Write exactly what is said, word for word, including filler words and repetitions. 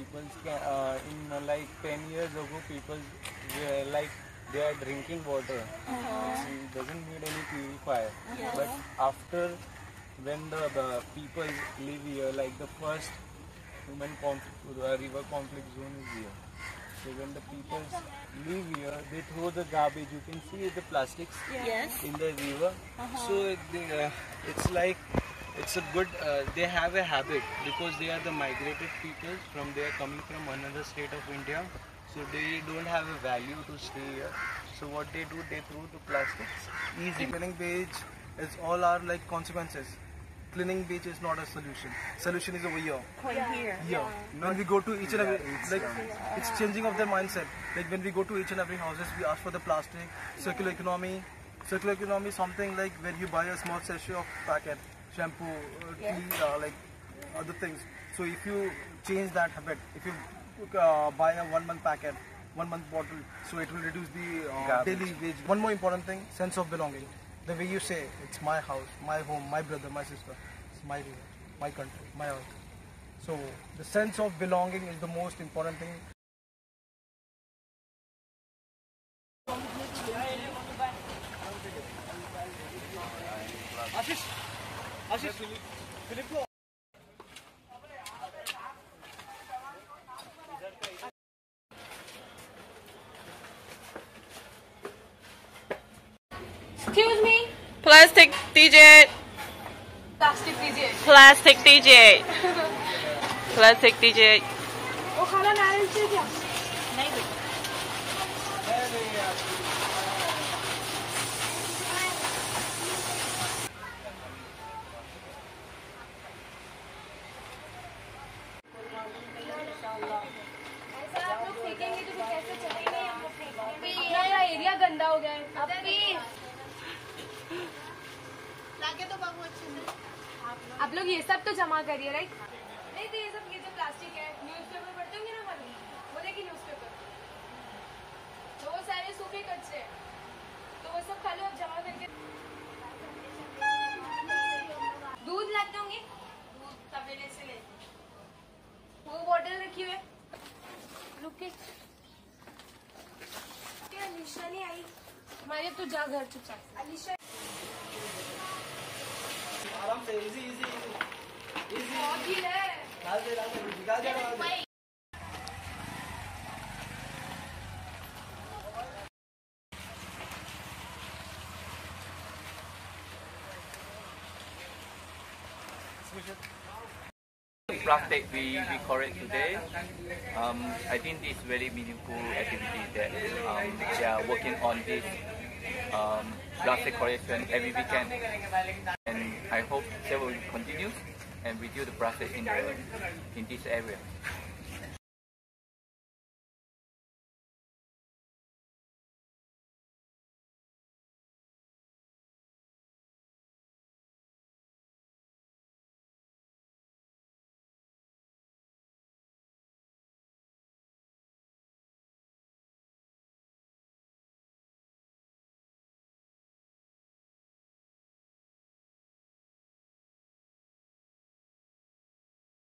people can, uh, in uh, like ten years ago, people were like they are drinking water. Uh-huh. It doesn't need any purifier. Yes. But after when the, the people live here, like the first human conflict, the river conflict zone is here. So when the people live here, they throw the garbage. You can see the plastics yes. in the river. Uh-huh. So they, uh, it's like it's a good. Uh, they have a habit because they are the migrated people from they are coming from another state of India. So they don't have a value to stay here. So what they do, they throw the plastics. Easy. Cleaning beach is all our like consequences. Cleaning beach is not a solution. Solution is over here. Yeah. Here. Yeah. When we go to each and every, like it's changing of their mindset. Like when we go to each and every houses, we ask for the plastic, circular economy. Circular economy is something like where you buy a small sachet of packet, shampoo, uh, tea, yeah. uh, like other things. So if you change that habit, if you uh, buy a one month packet, one month bottle, so it will reduce the uh, daily wage. One more important thing, sense of belonging. The way you say, it's my house, my home, my brother, my sister, it's my river, my country, my earth. So the sense of belonging is the most important thing. Ashish, Ashish, Philip, Philip. Excuse me. Plastic D J. Plastic D J. Plastic D J. Plastic D J. वो खाना नारियल से क्या? नहीं बेटा. ऐसा आप लोग फेंकेंगे तो कैसे चलेंगे? हम लोग फेंकेंगे. अपना एरिया गंदा हो गया है. लाके तो बाबू अच्छे से. आप लोग ये सब तो जमा करिए, राइट? नहीं तो ये सब ये जो प्लास्टिक है, न्यूज़पेपर पढ़ते होंगे ना मालूम? वो देखिए न्यूज़पेपर. तो वो सारे सूखे कच्चे हैं. तो वो सब खाली आप जमा करके. दूध लाते होंगे? दूध तबेले से ले. वो बॉटल रखी हुई है. रुके. क्या अलीशा नहीं आई? हमारे तो जा घर चुपचाप. अलीशा. आराम से, इजी इजी इजी इजी. बहुत ही है. डाल दे डाल दे निकाल दे. Plastic we, we collect today. Um, I think this is very meaningful activity that um, they are working on this um, plastic collection every weekend, and I hope they will continue and reduce the plastic in the in this area.